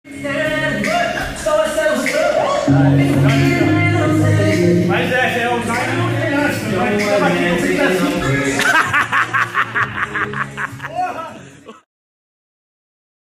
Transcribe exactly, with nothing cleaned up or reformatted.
Mas é, é o Zayn não tem antes, não vai